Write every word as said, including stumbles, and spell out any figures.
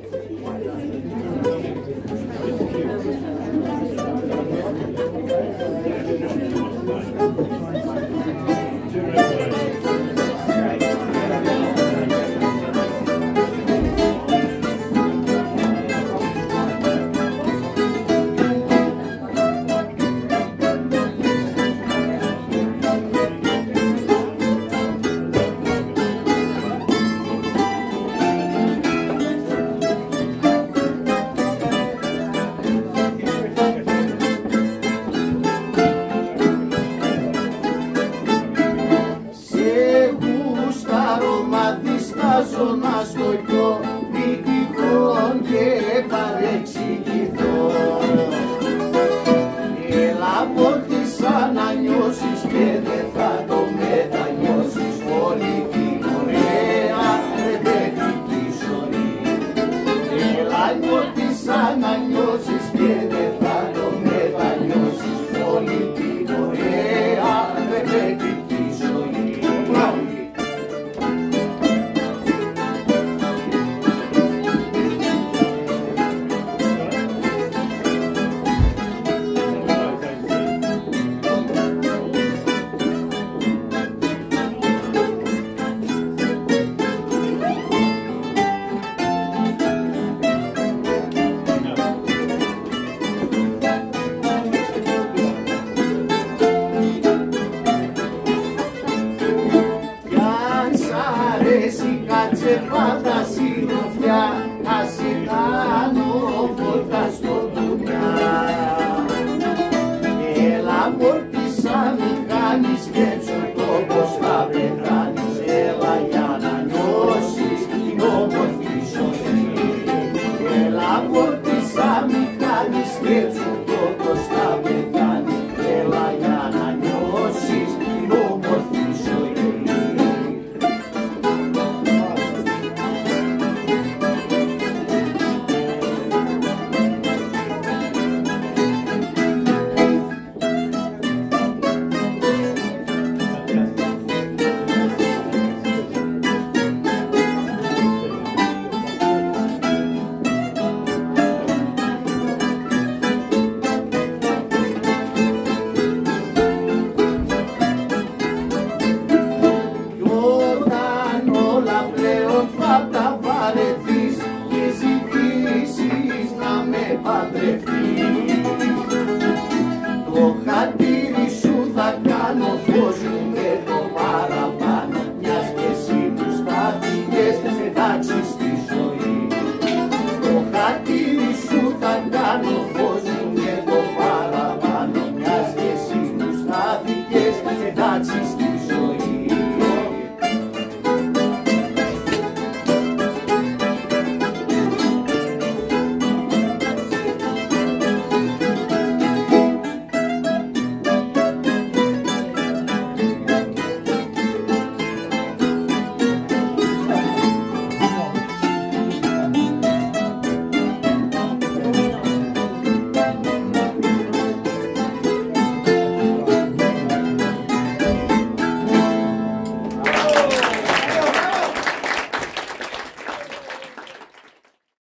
Να στο πιο δυτικό και παρεξηγηθώ. Έλα πόρτισα να νιώσεις και δεν θα το μετανιώσεις όλη την ωραία ρεβετική ζωή. Έλα πόρτισα να νιώσεις και δεν θα το μετανιώσεις όλη την ωραία ρεβετική ζωή. Κάτσε πάντα συντροφιά, ας ήταν όποτα στο δουλειά. Έλα μόρτισα μη κάνεις σκέψου το πως θα πεθάνεις. Έλα για να νιώσεις την όμορφη ζωή. Έλα μόρτισα μη κάνεις σκέψου το πως θα πεθάνεις. Έλα για να νιώσεις την όμορφη ζωή. Θα τα βαρεθείς και ζητήσεις να με παντρευτείς.